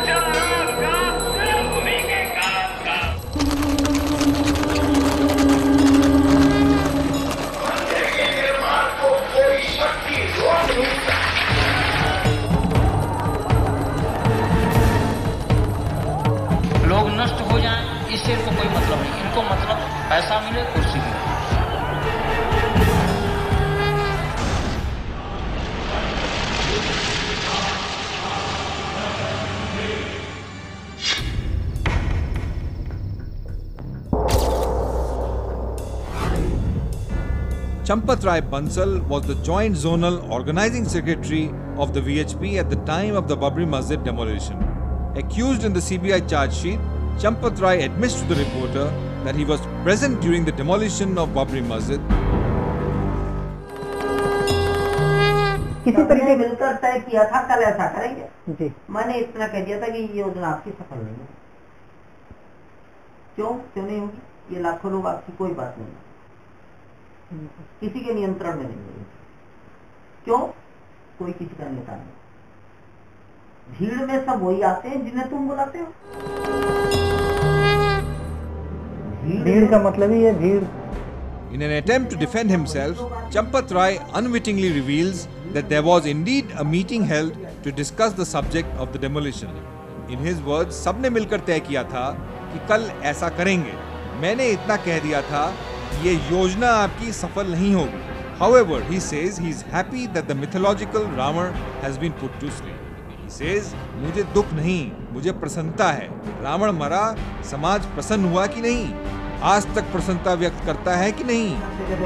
लोग नष्ट हो जाएं इससे इनको कोई मतलब नहीं, इनको मतलब पैसा मिले, कुर्सी मिले। Champath Rai Bansal was the joint zonal organizing secretary of the VHP at the time of the Babri Masjid demolition. Accused in the CBI charge sheet, Champath Rai admits to the reporter that he was present during the demolition of Babri Masjid. किसी तरीके मिलकर तय किया था कल ऐसा करेंगे जी। मैंने इतना कह दिया था कि ये योजना आपकी सफल नहीं है। क्यों नहीं होगी? ये लाखों लोग आपकी कोई बात नहीं, किसी के नियंत्रण में नहीं है। क्यों? कोई किसी का नेता नहीं। भीड़ में सब वही आते हैं जिन्हें तुम बुलाते हो। भीड़ का मतलब ही है भीड़। In an attempt to defend himself, Champath Rai unwittingly reveals that there was indeed a meeting held to discuss the subject of the demolition. In his words, सबने मिलकर तय किया था कि कल ऐसा करेंगे। मैंने इतना कह दिया था कि ये योजना आपकी सफल नहीं होगी। However, he says he is happy that the mythological Ravana has been put to sleep. He says, मुझे दुख नहीं, मुझे प्रसन्नता है। रावण मरा, समाज प्रसन्न हुआ कि नहीं? आज तक प्रसन्नता व्यक्त करता है कि नहीं?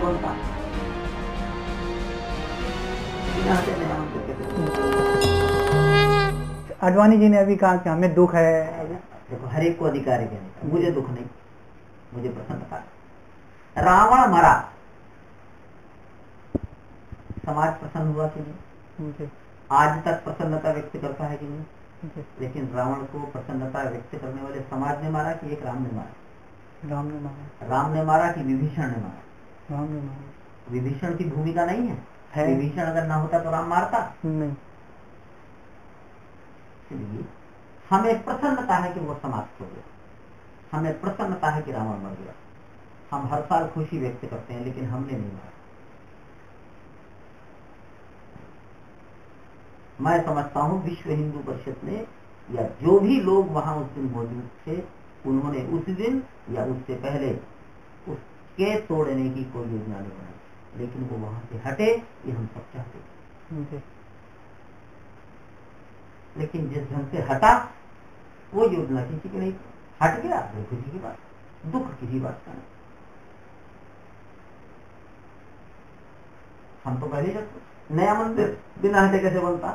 आडवाणी जी ने अभी कहा कि हमें दुख है। देखो, हर एक को अधिकार है, मुझे दुख नहीं, मुझे प्रसन्नता। रावण मरा, समाज प्रसन्न हुआ कि नहीं? आज तक प्रसन्नता व्यक्त करता है कि नहीं? लेकिन रावण को प्रसन्नता व्यक्त करने वाले समाज ने मारा कि एक राम ने मारा? राम ने मारा कि विभीषण ने मारा? राम ने मारा। विभीषण की भूमिका नहीं है। विभीषण अगर ना होता तो राम मारता नहीं। इसलिए हमें प्रसन्नता है कि वो समाप्त हो गया, हमें प्रसन्नता है कि रावण मर गया। हम हर साल खुशी व्यक्त करते हैं, लेकिन हमने नहीं मारा। मैं समझता हूं विश्व हिंदू परिषद ने या जो भी लोग वहां उस दिन मौजूद थे, उन्होंने उस दिन या उससे पहले उसके तोड़ने की कोई योजना नहीं बनाई, लेकिन वो वहां से हटे, ये हम सब चाहते थे। लेकिन जिस ढंग से हटा, वो योजना किसी की नहीं हट गया, वो खुशी की बात, दुख किसी बात का नहीं। हम तो पहले जब नया मंदिर बिना हटे कैसे बनता?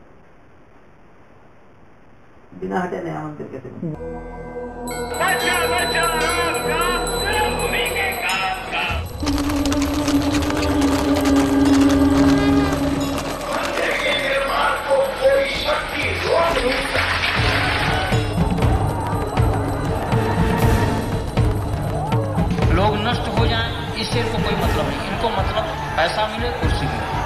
बिना हटे नया मंदिर कैसे बनता? लोग नष्ट हो जाएं इससे इनको कोई मतलब नहीं, इनको मतलब पैसा मिले, कुर्सी मिले।